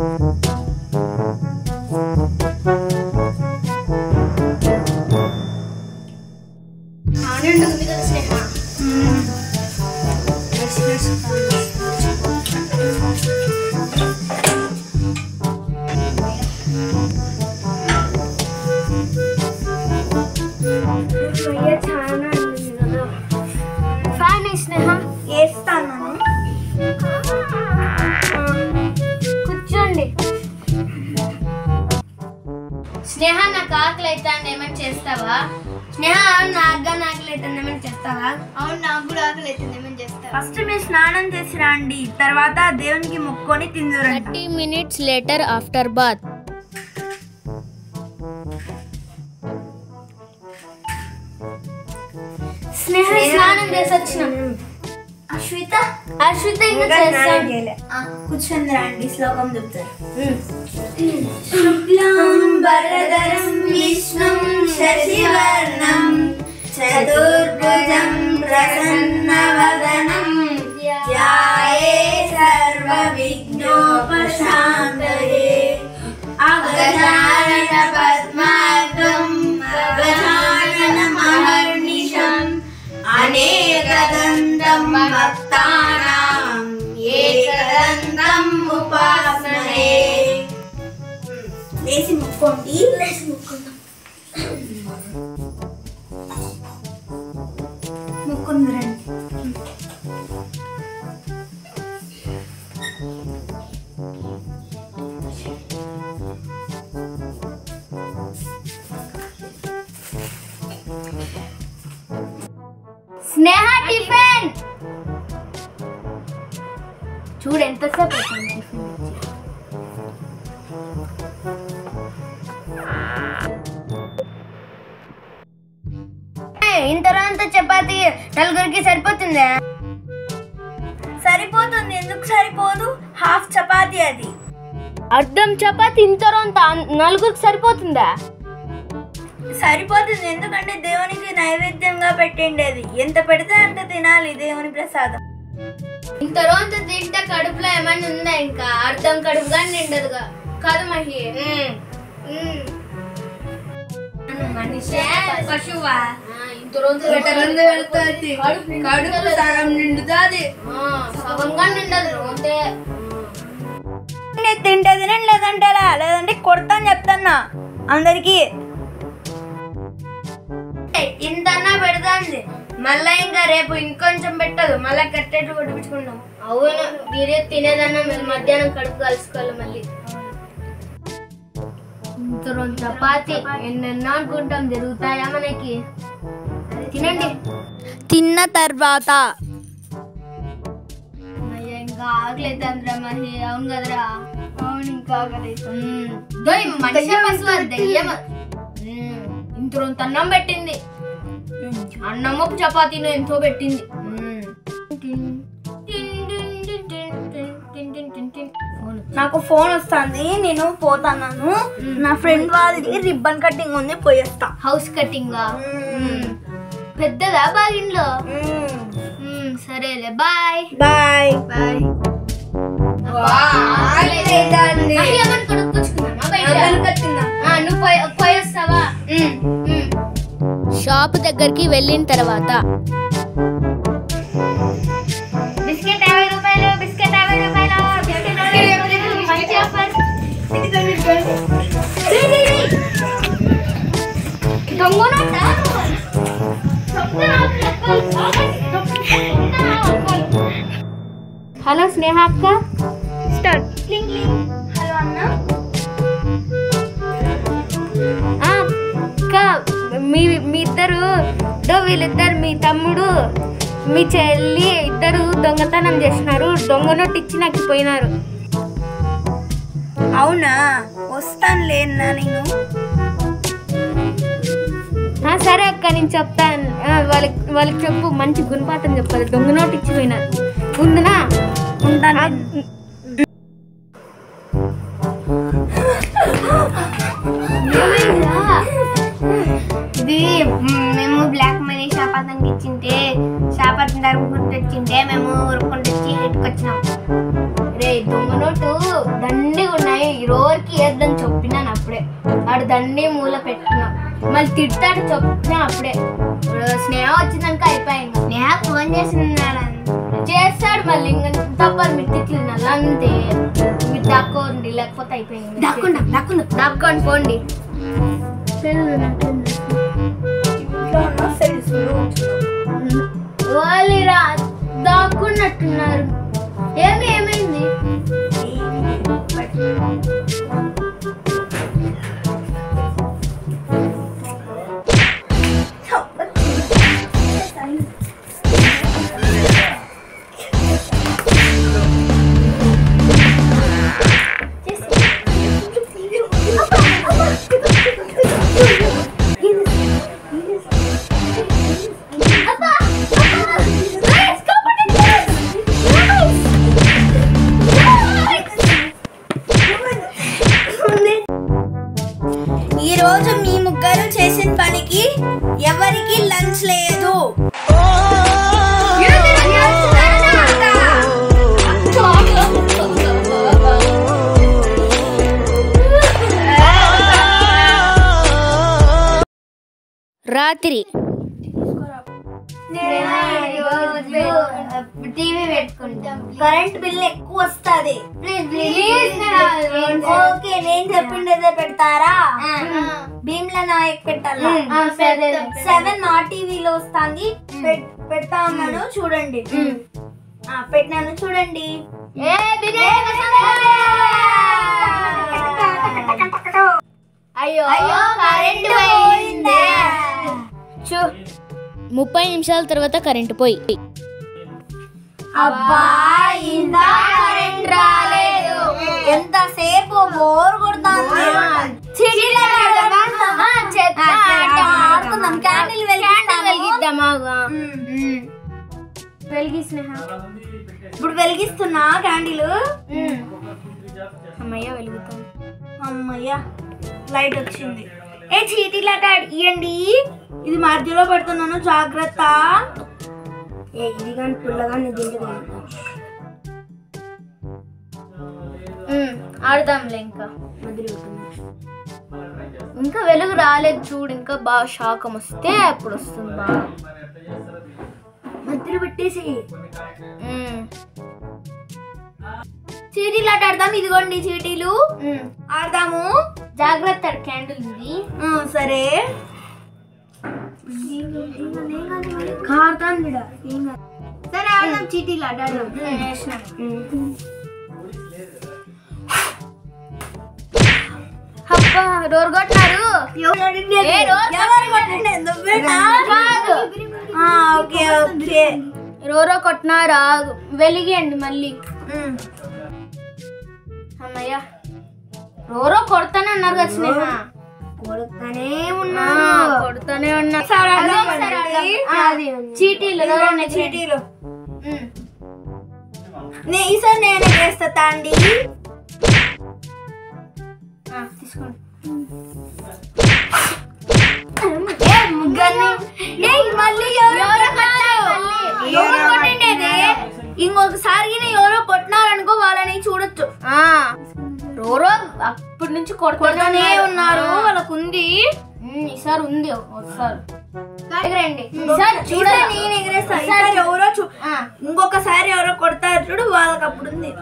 స్నేహ నాకు ఆకలి అవుతాను ఏమైనా చేస్తావా? స్నేహ నాకు ఆకలి అవుతుంది ఏమైనా చేస్తావా? అవును నాకు కూడా ఆకలి అవుతుంది ఏమైనా చేస్తావా? ఫస్ట్ మీరు స్నానం చేసి రండి, తర్వాత దేవునికి మొక్కుకొని తిందురు. 30 minutes later after bath. స్నేహ స్నానం చేసి వచ్చిన. అశ్విత ఇంకా చేస్తాను. కూర్చొని రండి, శ్లోకం చెప్తారు. శుక్లాంబరధరం విష్ణుం శశివర్ణం చతుర్భుజం ప్రసన్నవదనం ధ్యాయే సర్వవిఘ్నోపశాంతయే అగజానన పద్మార్గం గజాననమహర్నిశం అనేకదంతం భక్తానాం ఏకదంతం ఉపాస్మహే. లేచి మొక్కోండి, లేచి మొక్కుందాం. మొక్కుంది రండి. స్నేహ టిఫిన్ చూడు ఎంతసేపు అవుతుంది టిఫిన్ ఇచ్చి. ఇంత చపాతి నలుగురికి సరిపోతుందా? సరిపోతుంది, ఎందుకు సరిపోదు? హాఫ్ చపాతి అది. అర్ధం చపాతి ఇంత నలుగురికి సరిపోతుందా? సరిపోతుంది, ఎందుకంటే దేవునికి నైవేద్యంగా పెట్టిండేది. ఎంత పెడితే అంత తినాలి, దేవుని ప్రసాదం. ఇంత రోజు తింటే కడుపులో ఏమైనా ఉందా? ఇంకా అర్ధం కడుపు కానీ నిండదుగా కాదు మహి. మనిషే పశువా? ఇంత రోజు కడుపు సగం నిండుతుంది, సగంగా నిండదు. అంతే తింటే తినండి, లేదంటే కొడతాను చెప్తాన్నా అందరికి. ఇంతన్నా పెడతాంది, మళ్ళా ఇంకా రేపు ఇంకొంచెం పెట్టదు, మళ్ళా కట్టేట్టు కొట్టించుకుంటాం. అవును, మీరే తినేదన్నా మీరు మధ్యాహ్నం కడుపు కలుసుకోవాలి. మళ్ళీ ఇంత రెండు చపాతి ఎన్నెన్నో అనుకుంటాం, జరుగుతాయా మనకి? తినండి. తిన్న తర్వాత ఇంకా ఆకలి అవుతుందిరా మహి. అవును కదరా? అవును, ఇంకా ఆకలి. ఇంత రొంత అన్నం పెట్టింది, అన్నము చపాతీను ఎంతో పెట్టింది. నాకు ఫోన్ వస్తుంది, నేను పోతాను. నా ఫ్రెండ్ వాళ్ళది రిబ్బన్ కటింగ్ ఉంది, పోయేస్తా. హౌస్ కటింగ్ పెద్దదా బాగింట్లో? సరేలే, బాయ్ బాయ్ బాయ్. నువ్వు పోయేస్తావా? షాప్ దగ్గరికి వెళ్ళిన తర్వాత బిస్కెట్ 50 రూపాయలు, బిస్కెట్ 50 రూపాయలు, మంచి ఆఫర్. హలో స్నేహ అక్క. స్టార్ట్. హలో అన్న. అక్క, మీ ఇద్దరు వీళ్ళిద్దరు, మీ తమ్ముడు మీ చెల్లి ఇద్దరు దొంగతనం చేసినారు. దొంగ నోటు ఇచ్చి నాకు పోయినారు. అవునా? వస్తాను లేనా నేను. సరే అక్క, నేను చెప్తాను. వాళ్ళకి చెప్పు, మంచి గుణపాఠం చెప్పాలి. దొంగ నోటు ఇచ్చి పోయినారు. ఉందినా? ఉంటాను. ఇది మేము బ్లాక్ మనీ శాపాతంకి ఇచ్చింటే, శాపాతం తరుముకుంటూ వచ్చింటే మేము ఊరుకుంటూ వచ్చి ఇంటికి వచ్చినాం. రే, దొంగ నోటు దండిగా ఉన్నాయి. దండి మూల పెట్టినా మళ్ళీ తిడతాడు చెప్తున్నా అప్పుడే స్నేహ వచ్చిందనుక అయిపోయింది. స్నేహ ఫోన్ చేస్తున్నాడు చేస్తాడు మళ్ళీ ఇంకా తప్పదు మీరు తిట్టినారు అంతే. మీరు దాక్కోండి లేకపోతే అయిపోయింది. దాక్కోండి పోండి. వాళ్ళిరా దాక్కున్నట్టున్నారు. ఏమైంది? ఈ రోజు మీ ముగ్గురు చేసిన పనికి ఎవరికి లంచ్ లేదు. రాత్రి టీవీ పెట్టుకుంటాం. కరెంట్ బిల్ ఎక్కువ వస్తుంది. ఓకే నేను చెప్పిండేదే పెడతారా? భీమ్లా నాయక్ పెట్టాలా? 7 మా టీవీలో వస్తుంది. పెడతా ఉన్నాను చూడండి. పెట్టినాను చూడండి. అయ్యో కరెంట్ పోయిందే. 30 నిమిషాల తర్వాత కరెంటు పోయి. అబ్బా ఇందా కరెంట్ రాలేదు. ఎంతసేపు బోర్ కొడుతుంది. క్యాండిల్ వెలిగిద్దామా? ఇప్పుడు వెలిగిస్తున్నా క్యాండిల్. అమ్మయ్య వెలుగుతాం. అమ్మయ్య లైట్ వచ్చింది. చీటీలాట ఇయ్యండి. ఇది మధ్యలో పెడుతున్నాను జాగ్రత్త. ఇది కానీ పుల్లగానే దీంట్లో ఆడదాంలే. ఇంకా వెలుగు రాలేదు చూడు. ఇంకా బాగా శాఖం వస్తే అప్పుడు వస్తుంది బాగా. మధ్యలో పెట్టేసి చీటీలాట ఆడదాం. ఇదిగోండి చీటీలు ఆడదాము. జాగ్రత్త క్యాండిల్ ఉంది. సరే సరే ఆడదాం చీటీలు ఆడదాం. అబ్బా డోర్ కొట్టారు. రోరో కొట్టినారా? వెలిగండి మళ్ళీ. అమ్మయ్య రోరో కొడతానే ఉన్నారు కదా స్నేహ. కొడుతూనే కొడుతూనే ఉన్నా. చీటీలు చీటీలు ఈసారి నేను వేస్తా తాండి. తీసుకోండి. మళ్ళీ ఇంకొకసారి ఎవరో కొట్టినారనుకో వాళ్ళని చూడొచ్చు. రోరో అప్పటి నుంచి కొడుతూనే ఉన్నారు. వాళ్ళకు ఉంది. ఈసారి ఉంది. ఒకసారి ఎగరండి. చూడండి నేను ఎగరేస్తా. ఎవరో ఇంకొకసారి ఎవరో కొడతారు చూడు వాళ్ళకి అప్పుడు ఉంది.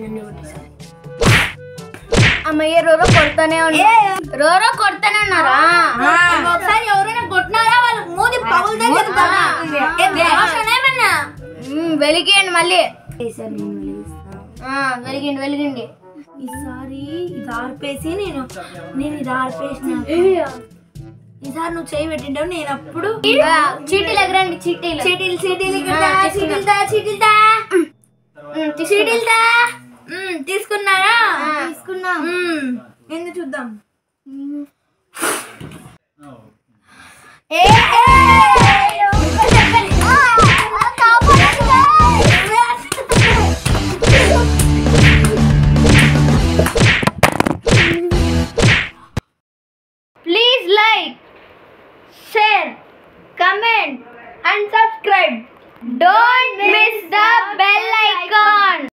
అమ్మయ్య రోరో కొడతానే ఉన్నా. రోరో కొడతానే ఉన్నారా? ఒకసారి ఎవరైనా కొట్టినారా వాళ్ళకి మూది పగులుతా. వెలిగండి మళ్ళీ. వెలిగండి. ఈసారి ఇది ఆర్పేసి నేను ఇది ఆర్పేసిన. ఈసారి నువ్వు చేయి పెట్టింటావు. నేను అప్పుడు చీటీలు ఎగరండి. చీటీలు తీసుకున్నారా? తీసుకున్నా. ఎందుకు చూద్దాం. Please like, share, comment and subscribe. Don't miss the bell icon.